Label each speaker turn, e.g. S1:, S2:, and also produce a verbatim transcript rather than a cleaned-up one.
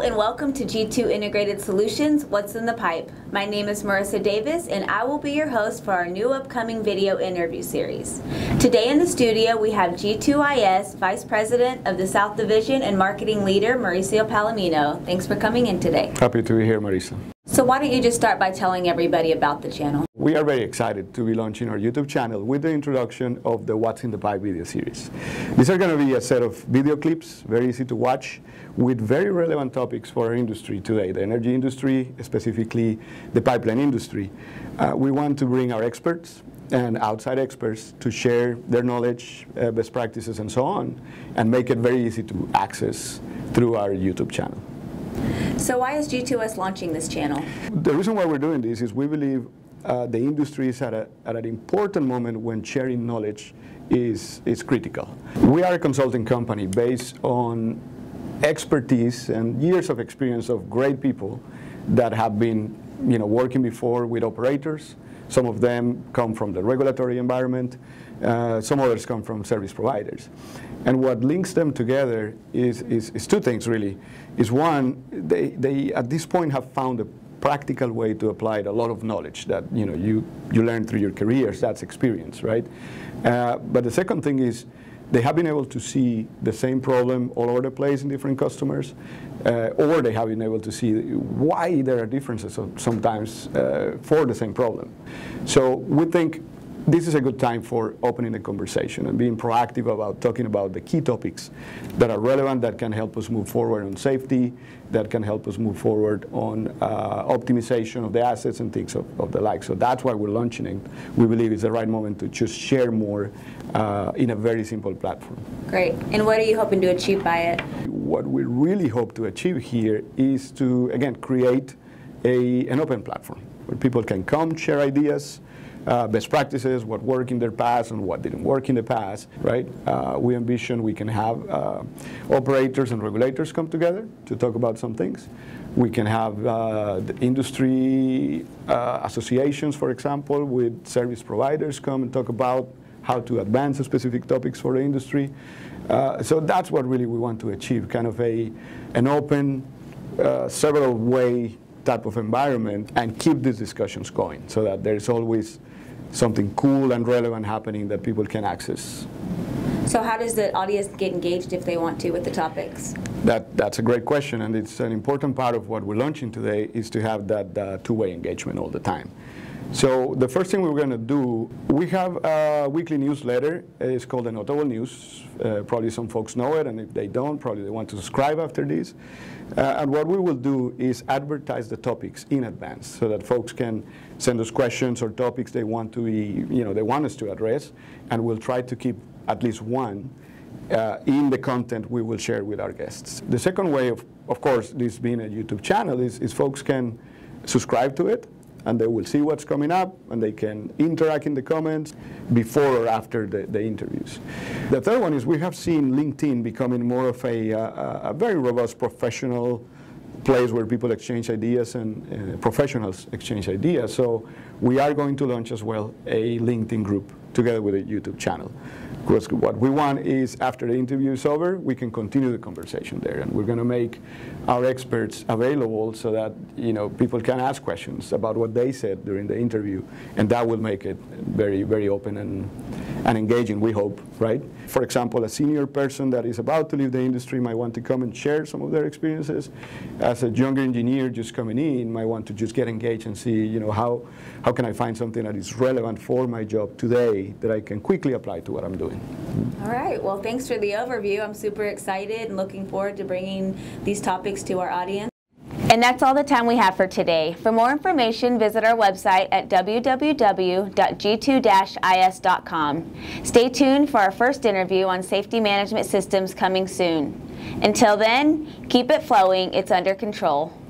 S1: and welcome to G two Integrated Solutions, What's in the Pipe. My name is Marissa Davis and I will be your host for our new upcoming video interview series. Today in the studio we have G two I S Vice President of the South Division and Marketing Leader, Mauricio Palomino. Thanks for coming in today.
S2: Happy to be here, Marissa.
S1: So why don't you just start by telling everybody about the channel?
S2: We are very excited to be launching our YouTube channel with the introduction of the What's in the Pipe video series. These are going to be a set of video clips, very easy to watch, with very relevant topics for our industry today, the energy industry, specifically the pipeline industry. Uh, we want to bring our experts and outside experts to share their knowledge, uh, best practices, and so on, and make it very easy to access through our YouTube channel.
S1: So why is G two I S launching this channel?
S2: The reason why we're doing this is we believe uh, the industry is at, a, at an important moment when sharing knowledge is, is critical. We are a consulting company based on expertise and years of experience of great people that have been you know, working before with operators. Some of them come from the regulatory environment. Uh, some others come from service providers. And what links them together is, is, is two things, really. Is one, they, they at this point have found a practical way to apply a lot of knowledge that you, know, you, you learn through your careers. That's experience, right? Uh, but the second thing is they have been able to see the same problem all over the place in different customers, uh, or they have been able to see why there are differences sometimes uh, for the same problem. So we think this is a good time for opening the conversation and being proactive about talking about the key topics that are relevant, that can help us move forward on safety, that can help us move forward on uh, optimization of the assets and things of, of the like. So that's why we're launching it. We believe it's the right moment to just share more uh, in a very simple platform.
S1: Great. And what are you hoping to achieve by it?
S2: What we really hope to achieve here is to, again, create a, an open platform where people can come, share ideas, Uh, best practices, what worked in their past and what didn't work in the past, right? Uh, we envision we can have uh, operators and regulators come together to talk about some things. We can have uh, the industry uh, associations, for example, with service providers come and talk about how to advance specific topics for the industry. Uh, so that's what really we want to achieve, kind of a, an open, uh, several way type of environment, and keep these discussions going so that there's always something cool and relevant happening that people can access.
S1: So how does the audience get engaged if they want to with the topics?
S2: That, that's a great question, and it's an important part of what we're launching today is to have that uh, two-way engagement all the time. So the first thing we're going to do, we have a weekly newsletter. It's called the Notable News. Uh, probably some folks know it, and if they don't, probably they want to subscribe after this. Uh, and what we will do is advertise the topics in advance so that folks can send us questions or topics they want to be, you know, they want us to address, and we'll try to keep at least one uh, in the content we will share with our guests. The second way, of, of course, this being a YouTube channel, is, is folks can subscribe to it, and they will see what's coming up, and they can interact in the comments before or after the, the interviews. The third one is we have seen LinkedIn becoming more of a, uh, a very robust professional place where people exchange ideas and uh, professionals exchange ideas. So we are going to launch as well a LinkedIn group together with a YouTube channel. Because what we want is, after the interview is over, we can continue the conversation there, and we're going to make our experts available so that you know people can ask questions about what they said during the interview, and that will make it very, very open and, and engaging, we hope, right? For example, a senior person that is about to leave the industry might want to come and share some of their experiences. As a younger engineer just coming in, might want to just get engaged and see, you know, how, how can I find something that is relevant for my job today that I can quickly apply to what I'm doing.
S1: All right. Well, thanks for the overview. I'm super excited and looking forward to bringing these topics to our audience. And that's all the time we have for today. For more information, visit our website at w w w dot g two dash I S dot com. Stay tuned for our first interview on safety management systems coming soon. Until then, keep it flowing. It's under control.